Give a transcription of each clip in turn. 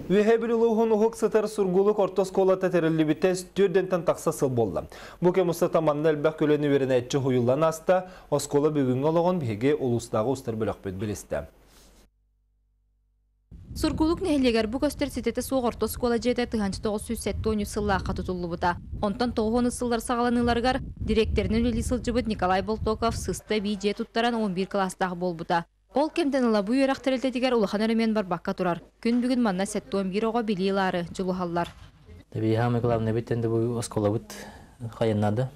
Ühebiluluğun uğuk sıtır surguluk orta skolata terilli bites türdenten taksasıl bollam. Bu kemusta tamanlı elbək köleni verine etçi huyullan hasta, o skola bugün olağın bihege ulusdağı ustar bölükbet biliste. Surguluk nehleger bu gösterisitete soğuk orta skola jete tıhançı 907 sıllaqa tutullu buda. Ondan 9 sıllar sağlanılargar direkterinin öli sılcıbıt Nikolay Boltokov sısta bir jet tuttaran 11 klasdağı bol buda. Ol kemden ıla bu yörək tereltetiger ulağan öremen bar bakka turar. Gün bugün manna 7-11 oğa biliyorlar, juluhallar. Tabii hamı главное bitten de bu skola bit kayannadı.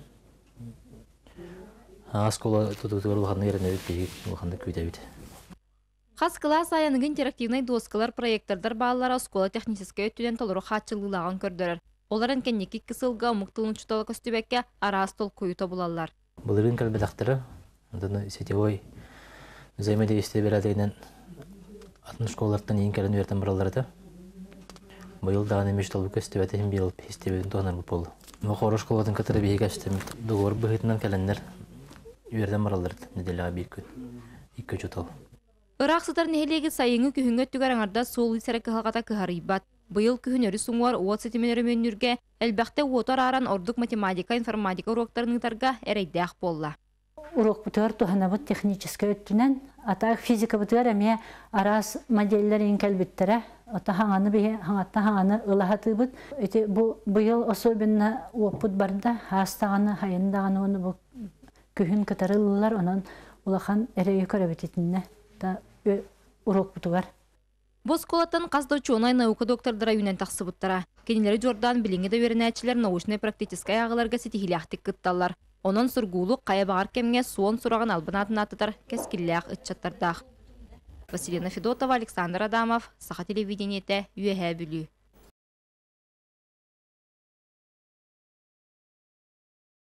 Ha skola tutuyor ulağan yerine bit ulağan da köyde bit. Қас класс аянығын интерактивнай доскалар проекттардар балалара скола техническая өттүден толыру хатчылылаған көрдірір. Оларын кеннеки кысылға мұқтылын чуталы көстібекке ара стол көйі табылалар. Бұлырын кәлбедақтары, сетевой взаимодействие берәдігінен атын школалардан ең кәлін өртен бұраларды. Бұйыл дағын емеш толы көстібәті хем бейіл пестебетін тоғынар бұл болу. Мұқоры школадың катыры бейі кәштім доғыр бұғытынан кәлінлер өртен бұраларды неделіға бейік күн. 2 чуталы. Irak sıtar nehilegi sayıngı kühüngöt tügaranarda sol isere kıhalgata kıharıybat. Bıyıl kühünörü sunguar uot setimenörü mönürge, elbäqte uotar aran orduk matematika, informatika uroktarının targa ereydäq bolla. Урок бутар туханабыт технический өттүнен, атак физика бутар эме арас моделлерин келбиттере, ата хаңаны бе хаңатта хаңаны ылахатыбыт. Эти бу быйыл особенно опыт барда хастаганы хайындаганы оны бу күһүн кытарыллар, онон улахан эрейе көрөбүтүнне. Та урок бутугар. Босколаттан қаздоочуонай наука доктордара юнен тақсыбыттара. Кенелері Жордан билиңеде веренәчілер научный практическай ағыларға сетихиляқтик кытталар. Онон сұргулық қая бағар кемге суон сұрағын албынатын атыдар кәскілләқ үтчаттардақ. Василина Федотова, Александр Адамов, Саха телевидениете, Үйәһә бүлі.